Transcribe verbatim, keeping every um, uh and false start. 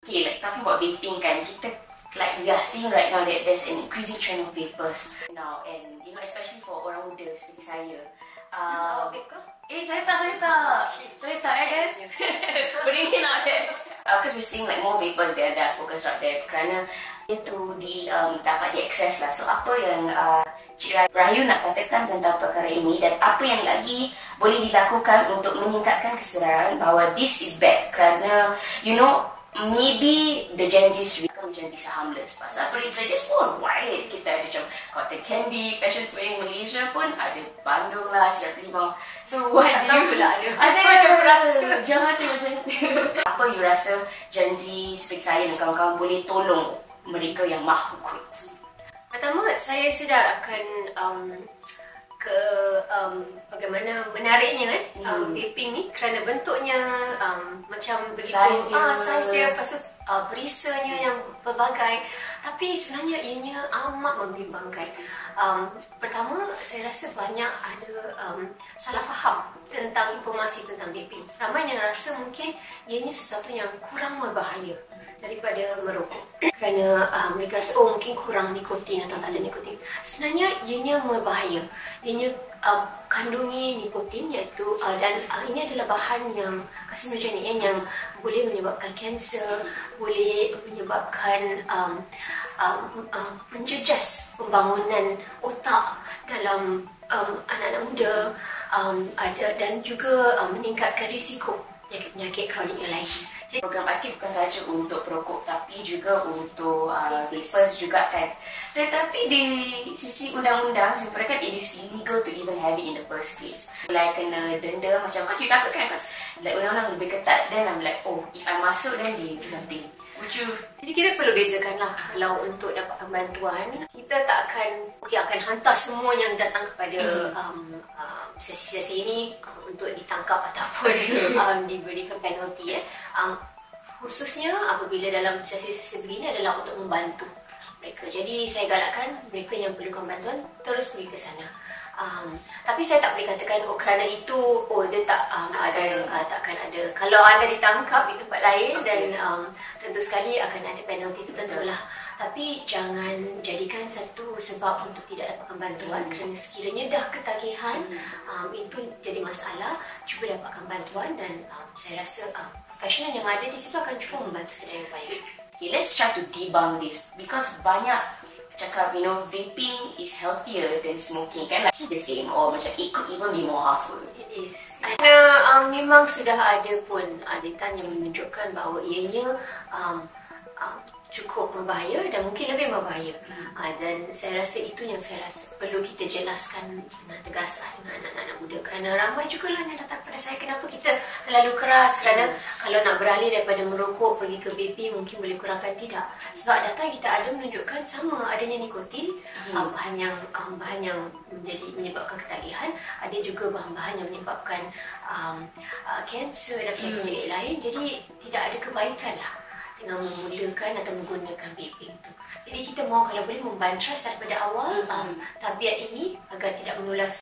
Okay, like talking about vaping kan, kita like we are seeing right now that there's an increasing trend of vapers now, and you know, especially for orang muda seperti saya. Um, eh, saya tak, saya tak, saya tak, eh guys. Bringing out there. Because we're seeing like more vapers there, there are smokers out there. Kerana itu di um, dapat diakses lah. So apa yang uh, Cik Rahayu nak katakan tentang perkara ini dan apa yang lagi boleh dilakukan untuk meningkatkan kesedaran bahawa this is bad, kerana you know, maybe the Gen Z akan menjadi harmless. Pasal research pun wide. Kita ada macam Cotton Candy, Passion Fruit Malaysia pun ada Bandung lah, Sierra Limau. So what do you pula ada ada macam rasa jangan tu macam apa you rasa Gen Z seperti saya dan kawan-kawan boleh tolong mereka yang mahu quit? Pertama, saya sedar akan um, ke um, bagaimana menariknya kan um, vaping ni, kerana bentuknya um, macam begitu saiz dia, ah, saiz dia, lepas tu uh, perisanya yang berbagai, tapi sebenarnya ianya amat membimbangkan. Um, pertama, saya rasa banyak ada um, salah faham tentang informasi tentang vaping. Ramai yang rasa mungkin ianya sesuatu yang kurang berbahaya daripada merokok, kerana uh, mereka rasa oh mungkin kurang nikotin atau tak ada nikotin. Sebenarnya ianya berbahaya. Ianya uh, kandungi nikotin, iaitu uh, dan uh, ini adalah bahan yang karsinogenik yang boleh menyebabkan kanser, boleh menyebabkan um, um, uh, menjejas pembangunan otak dalam um, anak-anak muda, um, ada dan juga um, meningkatkan risiko penyakit-penyakit kronik yang lain. Program I T bukan sahaja untuk perokok tapi juga untuk uh, vapers juga kan. Tetapi di sisi undang-undang mereka kan it is illegal to even have it in the first place. Like kena denda macam kas you takut kan, kas like undang-undang lebih ketat, then I'm like oh if I masuk then they do something. Would you? Jadi kita perlu bezakan lah, kalau untuk dapatkan bantuan kita tak akan okay, akan hantar semua yang datang kepada hmm. um, uh, sesi-sesi ini um, untuk ditangkap ataupun um, diberikan penalti eh. Um, khususnya apabila dalam sesi-sesi begini adalah untuk membantu mereka. Jadi saya galakkan mereka yang perlukan bantuan terus pergi ke sana. Um, tapi saya tak boleh katakan oh kerana itu oh dia tak um, ada uh, takkan ada. Kalau anda ditangkap di tempat lain okay. dan um, tentu sekali akan ada penalti tertentu lah. Tapi jangan jadikan satu sebab untuk tidak dapatkan bantuan, hmm. kerana sekiranya dah ketagihan hmm. um, itu jadi masalah, cuba dapatkan bantuan dan um, saya rasa um, profesional yang ada di situ akan cuba membantu sedaya upaya. Okay, let's try to debunk this because banyak cakap you know vaping is healthier than smoking kan, like the same or macam it could even be more harmful. It is. Kerana um, memang sudah ada pun uh, data yang menunjukkan bahawa ianya um, um, cukup berbahaya dan mungkin lebih berbahaya. Hmm. Uh, dan saya rasa itu yang saya rasa perlu kita jelaskan dengan tegaslah dengan anak-anak muda, kerana ramai juga lah yang datang kepada saya, kenapa kita terlalu keras, kerana hmm. kalau nak beralih daripada merokok pergi ke vaping mungkin boleh kurangkan, tidak. Sebab data kita ada menunjukkan sama adanya nikotin, hmm. uh, bahan yang um, bahan yang menjadi menyebabkan ketagihan, ada juga bahan-bahan yang menyebabkan um, uh, kanser dan penyakit hmm. lain. Jadi tidak ada kebaikan lah dengan memulakan atau menggunakan vaping tu. Jadi kita mahu kalau boleh membantras daripada awal mm-hmm. um, tabiat ini agar tidak menular